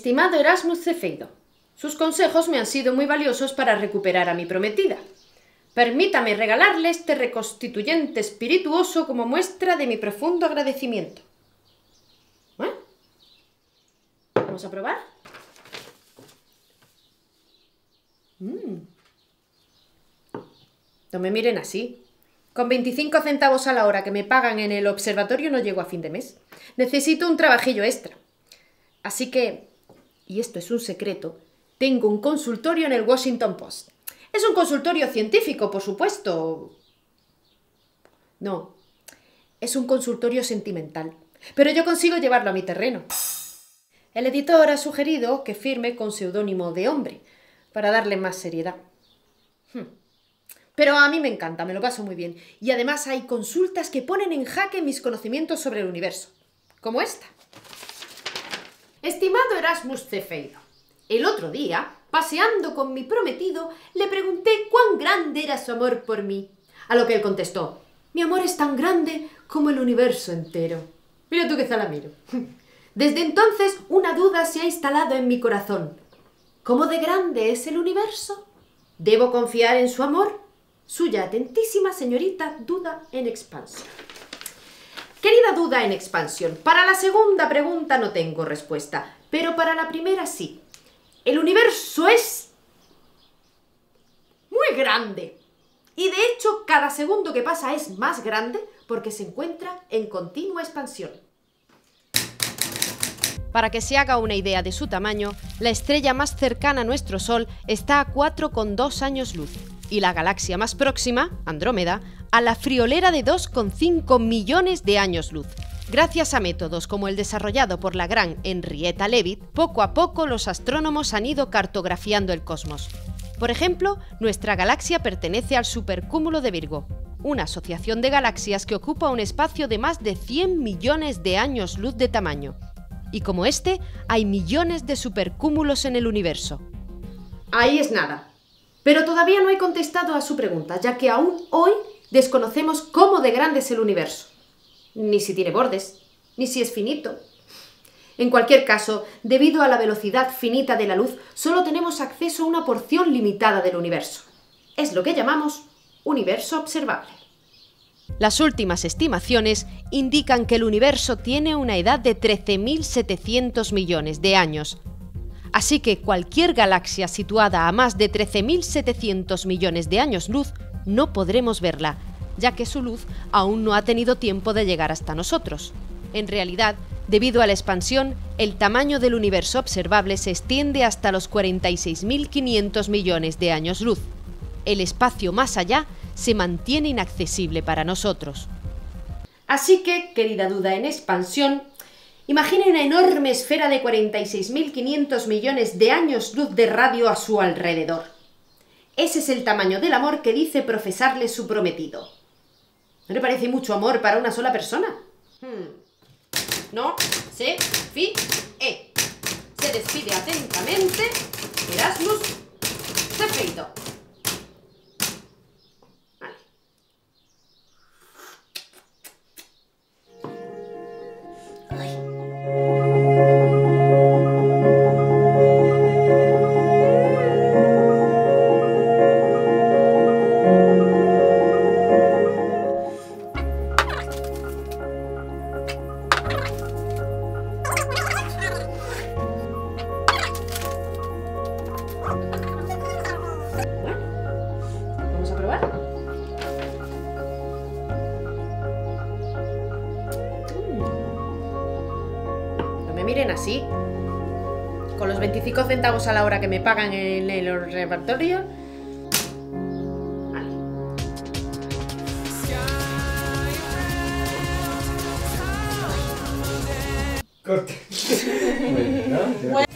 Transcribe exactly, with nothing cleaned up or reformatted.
Estimado Erasmus Cefeido, sus consejos me han sido muy valiosos para recuperar a mi prometida. Permítame regalarle este reconstituyente espirituoso como muestra de mi profundo agradecimiento. ¿Eh? ¿Vamos a probar? Mm. No me miren así. Con veinticinco centavos a la hora que me pagan en el observatorio no llego a fin de mes. Necesito un trabajillo extra. Así que, y esto es un secreto, tengo un consultorio en el Washington Post. Es un consultorio científico, por supuesto. No, es un consultorio sentimental. Pero yo consigo llevarlo a mi terreno. El editor ha sugerido que firme con seudónimo de hombre, para darle más seriedad. Hmm. Pero a mí me encanta, me lo paso muy bien. Y además hay consultas que ponen en jaque mis conocimientos sobre el universo. Como esta. Estimado Erasmus Cefeido, el otro día, paseando con mi prometido, le pregunté cuán grande era su amor por mí. A lo que él contestó: mi amor es tan grande como el universo entero. Mira tú qué zalamero. Desde entonces una duda se ha instalado en mi corazón. ¿Cómo de grande es el universo? ¿Debo confiar en su amor? Suya atentísima señorita Duda en Expansión. Querida Duda en Expansión, para la segunda pregunta no tengo respuesta, pero para la primera sí. El universo es muy grande. Y de hecho, cada segundo que pasa es más grande porque se encuentra en continua expansión. Para que se haga una idea de su tamaño, la estrella más cercana a nuestro Sol está a cuatro coma dos años luz y la galaxia más próxima, Andrómeda, a la friolera de dos coma cinco millones de años luz. Gracias a métodos como el desarrollado por la gran Henrietta Leavitt, poco a poco los astrónomos han ido cartografiando el cosmos. Por ejemplo, nuestra galaxia pertenece al supercúmulo de Virgo, una asociación de galaxias que ocupa un espacio de más de cien millones de años luz de tamaño. Y como este, hay millones de supercúmulos en el universo. Ahí es nada. Pero todavía no he contestado a su pregunta, ya que aún hoy desconocemos cómo de grande es el universo. Ni si tiene bordes, ni si es finito. En cualquier caso, debido a la velocidad finita de la luz, solo tenemos acceso a una porción limitada del universo. Es lo que llamamos universo observable. Las últimas estimaciones indican que el universo tiene una edad de trece mil setecientos millones de años. Así que cualquier galaxia situada a más de trece mil setecientos millones de años luz no podremos verla, ya que su luz aún no ha tenido tiempo de llegar hasta nosotros. En realidad, debido a la expansión, el tamaño del universo observable se extiende hasta los cuarenta y seis mil quinientos millones de años luz. El espacio más allá se mantiene inaccesible para nosotros. Así que, querida Duda en Expansión, imagine una enorme esfera de cuarenta y seis mil quinientos millones de años luz de radio a su alrededor. Ese es el tamaño del amor que dice profesarle su prometido. ¿No le parece mucho amor para una sola persona? Hmm. No se fíe. Se despide atentamente Erasmus Cefeido. Vale. Ay. ¿Vamos a probar? Mm. No me miren así. Con los veinticinco centavos a la hora que me pagan en el observatorio. Vale. Corte. Bueno, ¿no?